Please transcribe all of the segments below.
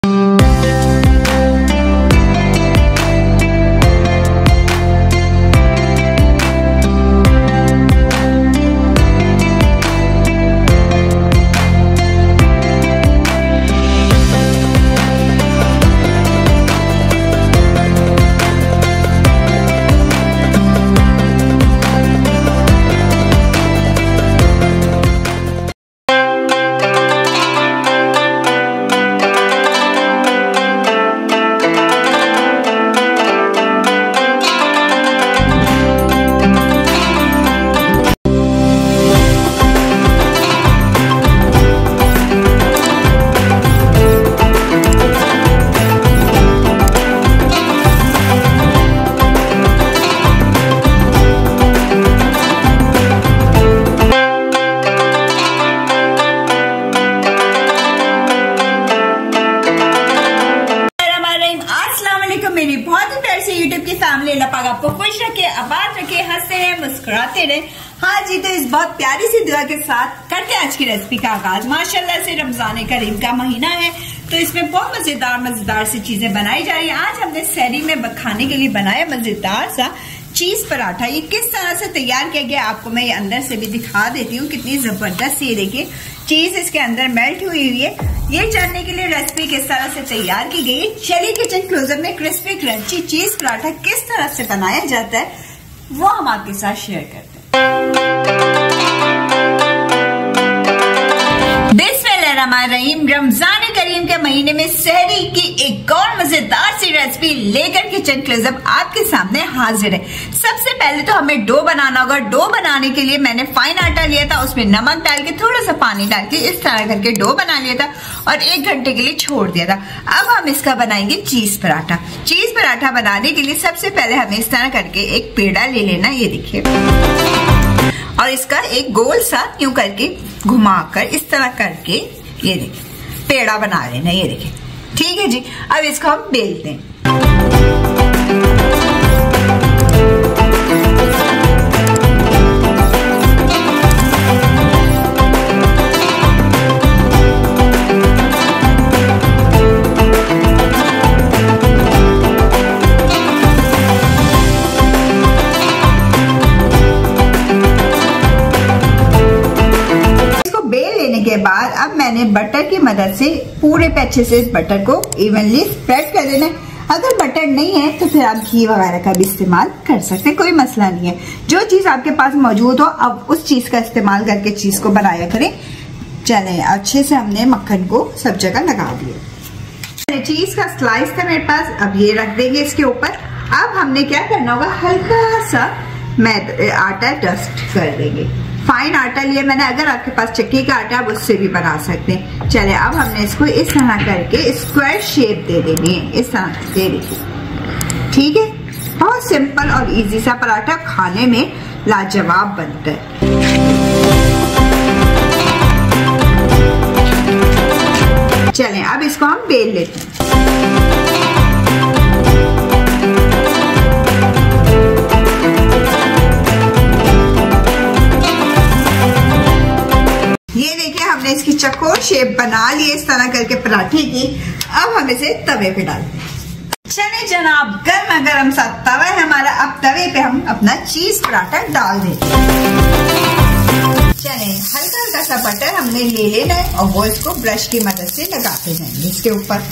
मेरी बहुत ही प्यार से यूट्यूब की फैमिली, अल्लाह पाक आपको खुश रखे, आबाद रखे, हंसते रहे, मुस्कुराते रहे। हाँ जी, तो इस बहुत प्यारी सी दुआ के साथ करते हैं आज की रेसिपी का आगाज। माशाल्लाह से रमजान करीम का महीना है, तो इसमें बहुत मजेदार सी चीजें बनाई जा रही है। आज हमने सहरी में खाने के लिए बनाया मजेदार सा चीज पराठा। ये किस तरह से तैयार किया गया आपको मैं ये अंदर से भी दिखा देती हूँ, कितनी जबरदस्त। ये देखिए चीज इसके अंदर मेल्ट हुई हुई है। ये जानने के लिए रेसिपी किस तरह से तैयार की गई, चलिए किचन क्लोजर में क्रिस्पी क्रंची चीज पराठा किस तरह से बनाया जाता है वो हम आपके साथ शेयर करते हैं। बिस्मिल्लाहिर्रहमानिर्रहीम। रमजान करीम के महीने में सहरी की एक और मजेदार सी रेसिपी लेकर किचन क्लोजअप आपके सामने हाजिर है। सबसे पहले तो हमें डो बनाना होगा। डो बनाने के लिए मैंने फाइन आटा लिया था, उसमें नमक डाल के थोड़ा सा पानी डाल के इस तरह करके डो बना लिया था और 1 घंटे के लिए छोड़ दिया था। अब हम इसका बनाएंगे चीज पराठा। चीज पराठा बनाने के लिए सबसे पहले हमें इस तरह करके एक पेड़ा ले लेना, ये देखिए, और इसका एक गोल सा यूं करके घुमाकर इस तरह करके ये देखिए पेड़ा बना लेना, ये देखिए। ठीक है जी, अब इसको हम बेलते हैं। के बाद अब मैंने बटर की मदद से पूरे पे अच्छे से बटर को इवनली स्प्रेड कर देना है। अगर बटर नहीं है तो फिर आप घी वगैरह का भी इस्तेमाल कर सकते हैं, कोई मसला नहीं है। जो चीज आपके पास मौजूद हो अब उस चीज का इस्तेमाल करके चीज को बनाया करें। चले अच्छे से हमने मक्खन को सब जगह लगा दिया। चीज का स्लाइस था मेरे पास, अब ये रख देंगे इसके ऊपर। अब हमने क्या करना होगा, हल्का सा आटा डस्ट कर देंगे। फाइन आटा लिया मैंने, अगर आपके पास चक्की का आटा आप उससे भी बना सकते हैं। चले अब हमने इसको इस तरह करके स्क्वायर शेप दे देनी है, इस तरह दे देखिए। ठीक है, बहुत सिंपल और इजी सा पराठा, खाने में लाजवाब बनता है। चलें अब इसको हम बेल लेते हैं। ये देखिए हमने इसकी चकोर शेप बना ली इस तरह करके पराठे की। अब हम इसे तवे पे डालते हैं। चले जनाब, गर्मा गर्म सा तवा है हमारा। अब तवे पे हम अपना चीज पराठा डाल देते हैं। चले हल्का हल्का सा बटर हमने ले लेना है और वो इसको ब्रश की मदद से लगाते जाएंगे इसके ऊपर।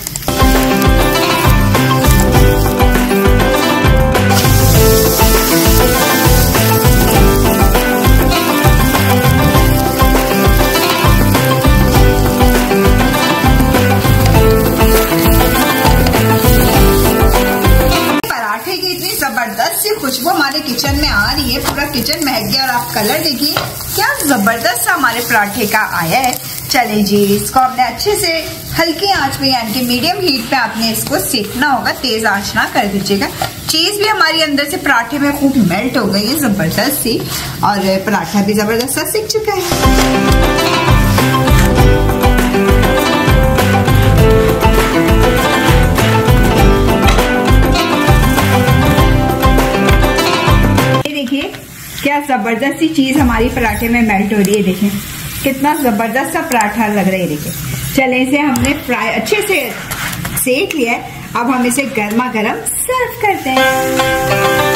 जबरदस्त सी खुशबू हमारे किचन में आ रही है, पूरा किचन महक गया। और आप कलर देखिए क्या जबरदस्त सा हमारे पराठे का आया है। चले जी, इसको आपने अच्छे से हल्की आंच पे यानी कि मीडियम हीट पे आपने इसको सेकना होगा, तेज आंच ना कर दीजिएगा। चीज भी हमारी अंदर से पराठे में खूब मेल्ट हो गई है जबरदस्त सी, और पराठा भी जबरदस्त सा सिक चुका है। क्या जबरदस्त सी चीज हमारी पराठे में मेल्ट हो रही है, देखें कितना जबरदस्त सा पराठा लग रहा है। देखिए चले इसे हमने फ्राई अच्छे से सेक लिया है। अब हम इसे गर्मा गर्म सर्व करते हैं।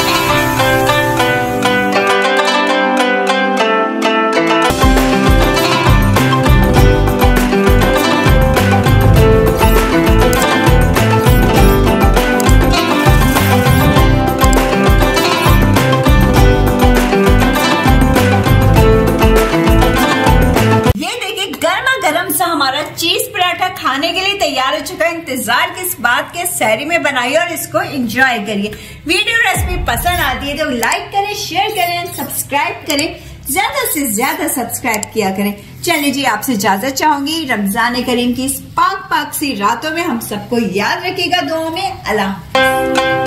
हमारा चीज पराठा खाने के लिए तैयार हो चुका है। इंतजार किस बात के, सहरी में बनाइए और इसको एंजॉय करिए। वीडियो रेसिपी पसंद आती है तो लाइक करें, शेयर करें, सब्सक्राइब करें, ज्यादा से ज्यादा सब्सक्राइब किया करें। चलिए जी, आपसे इजाजत चाहूंगी। रमजान करीम की इस पाक पाक सी रातों में हम सबको याद रखिएगा दुआओं में। अल्लाह।